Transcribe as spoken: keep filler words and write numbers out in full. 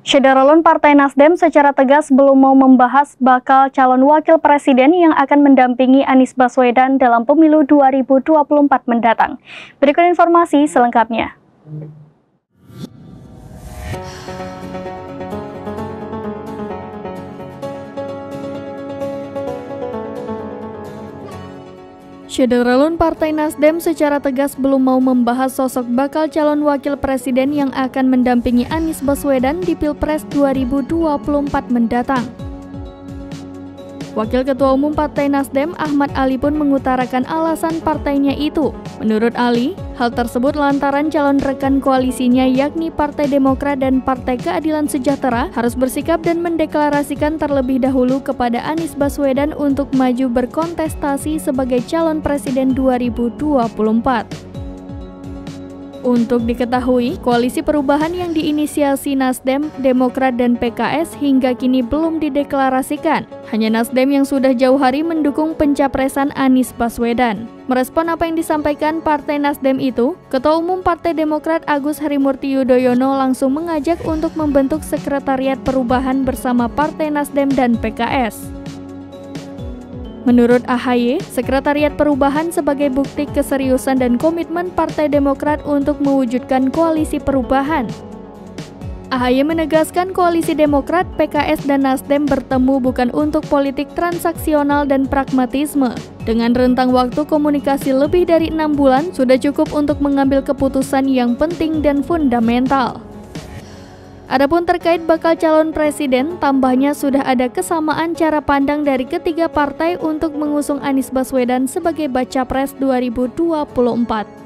Syederalun Partai Nasdem secara tegas belum mau membahas bakal calon wakil presiden yang akan mendampingi Anies Baswedan dalam pemilu dua ribu dua puluh empat mendatang. Berikut informasi selengkapnya. Syederalun Partai Nasdem secara tegas belum mau membahas sosok bakal calon wakil presiden yang akan mendampingi Anies Baswedan di Pilpres dua ribu dua puluh empat mendatang. Wakil Ketua Umum Partai Nasdem Ahmad Ali pun mengutarakan alasan partainya itu. Menurut Ali, hal tersebut lantaran calon rekan koalisinya yakni Partai Demokrat dan Partai Keadilan Sejahtera harus bersikap dan mendeklarasikan terlebih dahulu kepada Anies Baswedan untuk maju berkontestasi sebagai calon presiden dua ribu dua puluh empat. Untuk diketahui, koalisi perubahan yang diinisiasi Nasdem, Demokrat, dan P K S hingga kini belum dideklarasikan. Hanya Nasdem yang sudah jauh hari mendukung pencapresan Anies Baswedan. Merespon apa yang disampaikan Partai Nasdem itu, Ketua Umum Partai Demokrat Agus Harimurti Yudhoyono langsung mengajak untuk membentuk Sekretariat Perubahan bersama Partai Nasdem dan P K S. Menurut A H Y, Sekretariat Perubahan sebagai bukti keseriusan dan komitmen Partai Demokrat untuk mewujudkan koalisi perubahan. A H Y menegaskan koalisi Demokrat, P K S, dan Nasdem bertemu bukan untuk politik transaksional dan pragmatisme. Dengan rentang waktu komunikasi lebih dari enam bulan, sudah cukup untuk mengambil keputusan yang penting dan fundamental. Adapun terkait bakal calon presiden, tambahnya sudah ada kesamaan cara pandang dari ketiga partai untuk mengusung Anies Baswedan sebagai baca pres dua ribu dua puluh empat.